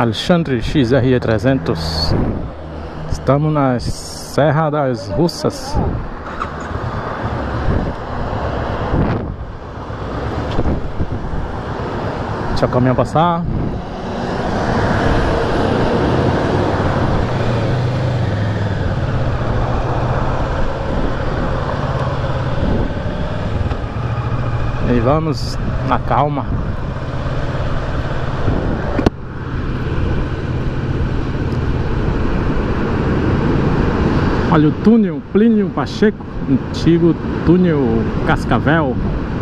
Alexandre XRE 300. Estamos na Serra das Russas. Deixa o caminhão passar. E vamos na calma. Olha o túnel Plínio Pacheco, antigo túnel Cascavel.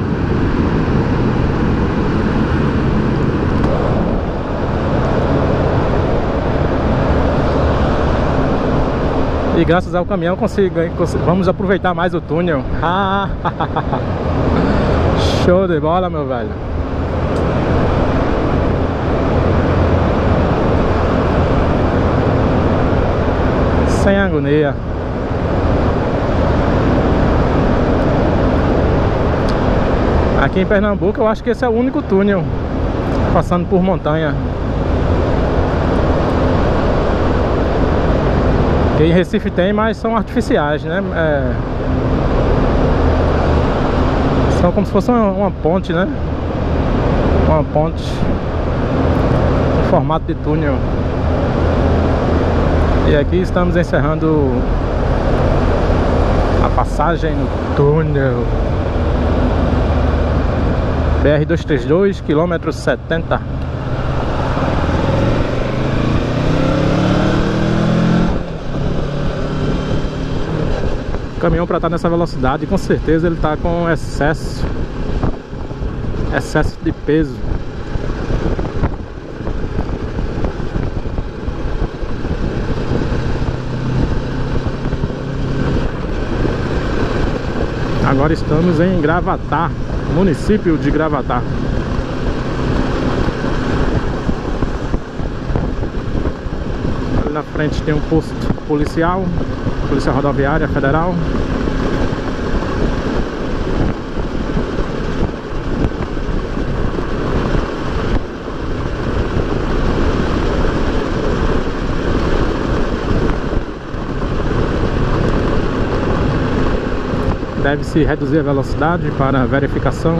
E graças ao caminhão vamos aproveitar mais o túnel. Show de bola, meu velho. Sem agonia. Aqui em Pernambuco eu acho que esse é o único túnel passando por montanha. Que em Recife tem, mas são artificiais, né? São como se fosse uma ponte, né? Uma ponte em formato de túnel. E aqui estamos encerrando a passagem no túnel BR-232, quilômetro 70. O caminhão, para estar nessa velocidade, com certeza ele está com excesso de peso. Agora estamos em Gravatá, município de Gravatá. Ali na frente tem um posto policial, Polícia Rodoviária Federal. Deve-se reduzir a velocidade para verificação.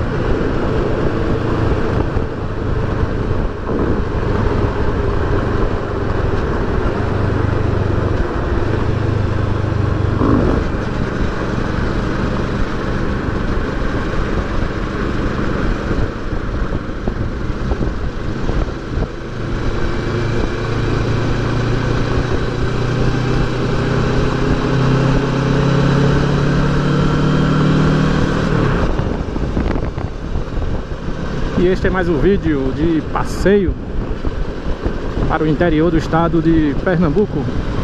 E este é mais um vídeo de passeio para o interior do estado de Pernambuco,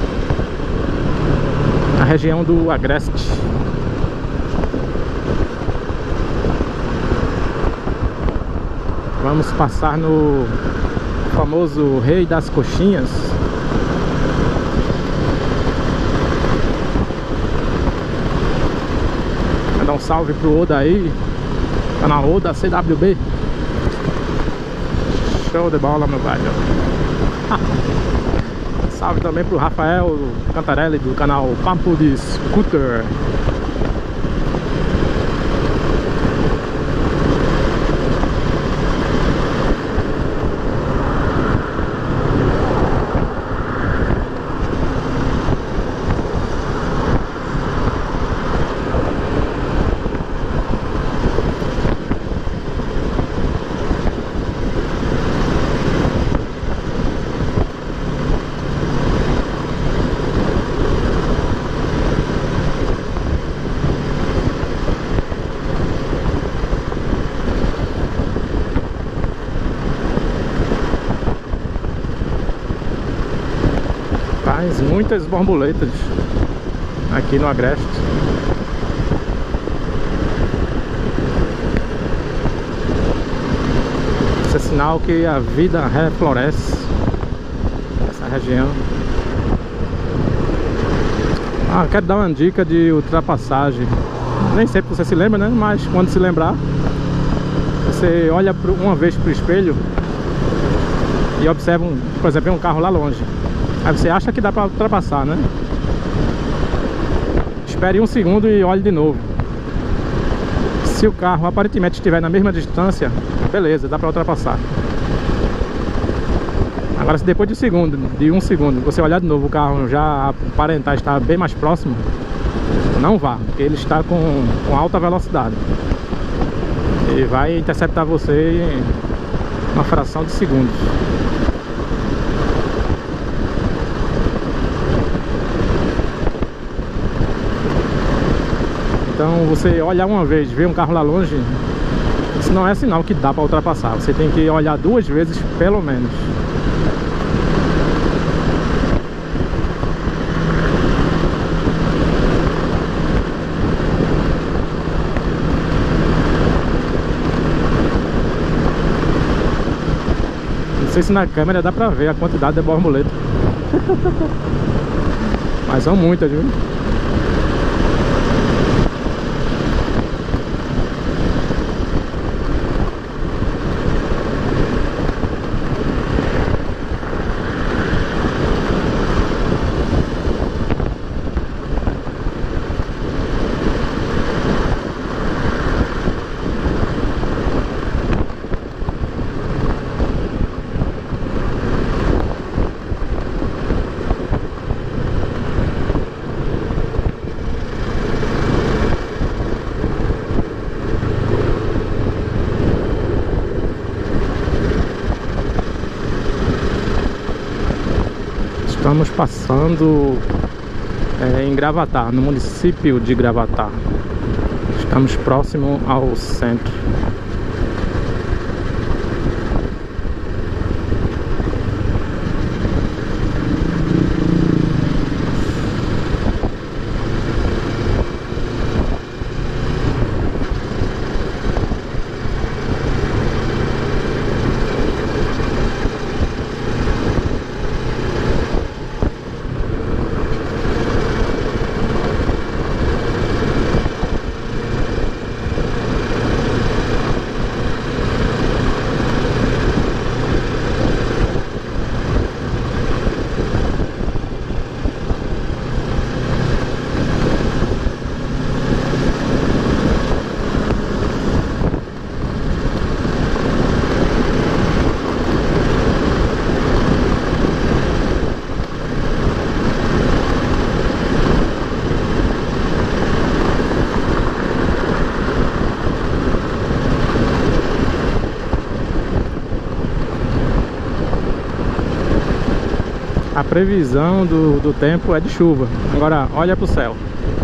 na região do Agreste. Vamos passar no famoso Rei das Coxinhas. Vou dar um salve pro Oda aí, canal Oda CWB. Show de bola, meu velho. Salve também pro Rafael Cantarelli do canal Papo de Scooter. Faz muitas borboletas aqui no Agreste. Isso é sinal que a vida refloresce nessa região. Quero dar uma dica de ultrapassagem. Nem sempre você se lembra, né? Mas quando se lembrar, você olha uma vez pro espelho e observa, por exemplo, um carro lá longe. Aí você acha que dá para ultrapassar, né? Espere 1 segundo e olhe de novo. Se o carro aparentemente estiver na mesma distância, beleza, dá para ultrapassar. Agora, se depois de um segundo, você olhar de novo, o carro já aparentar estar bem mais próximo, não vá, porque ele está com alta velocidade. Ele vai interceptar você em uma fração de segundos. Então, você olhar uma vez, ver um carro lá longe, isso não é sinal que dá para ultrapassar. Você tem que olhar 2 vezes, pelo menos. Não sei se na câmera dá pra ver a quantidade de borboleta. Mas são muitas, viu? Estamos passando em Gravatá, no município de Gravatá. Estamos próximo ao centro. A previsão do tempo é de chuva. Agora olha pro céu.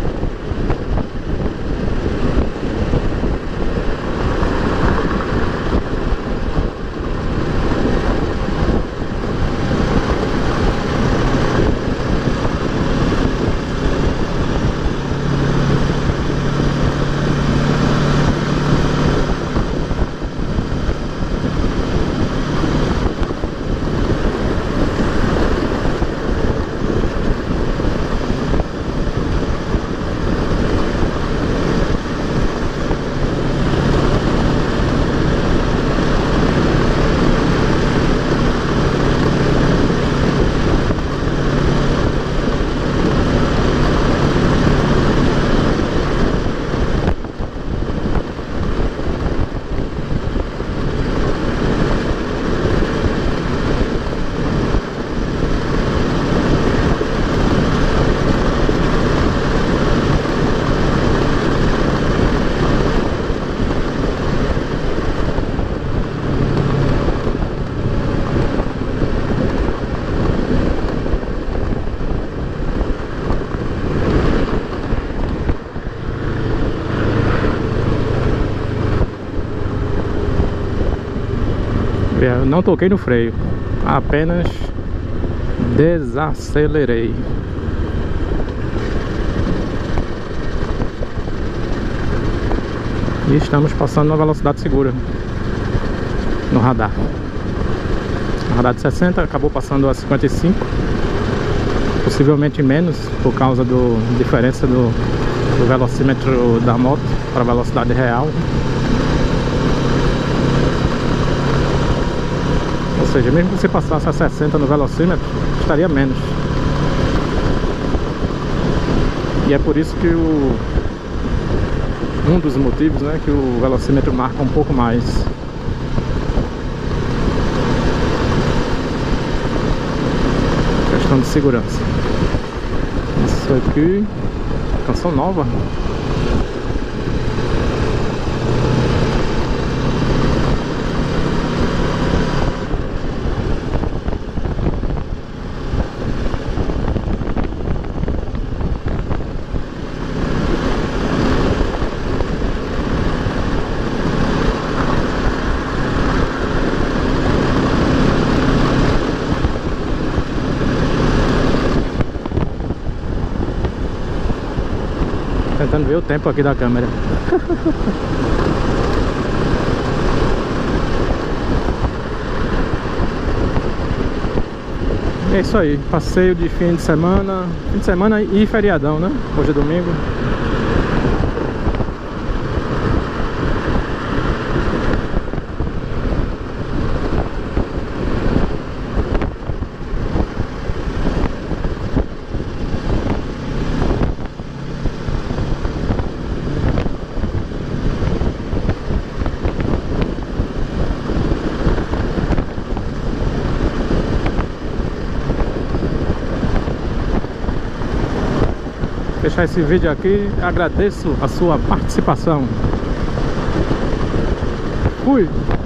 Eu não toquei no freio, apenas desacelerei. E estamos passando na velocidade segura no radar. O radar de 60 acabou passando a 55, possivelmente menos por causa da diferença do velocímetro da moto para a velocidade real. Ou seja, mesmo que você passasse a 60 no velocímetro, estaria menos. E é por isso que um dos motivos, né, que o velocímetro marca um pouco mais. Questão de segurança. Isso aqui, canção nova. Tentando ver o tempo aqui da câmera. É isso aí, passeio de fim de semana e feriadão, né? Hoje é domingo. Fechar esse vídeo aqui, agradeço a sua participação. Fui!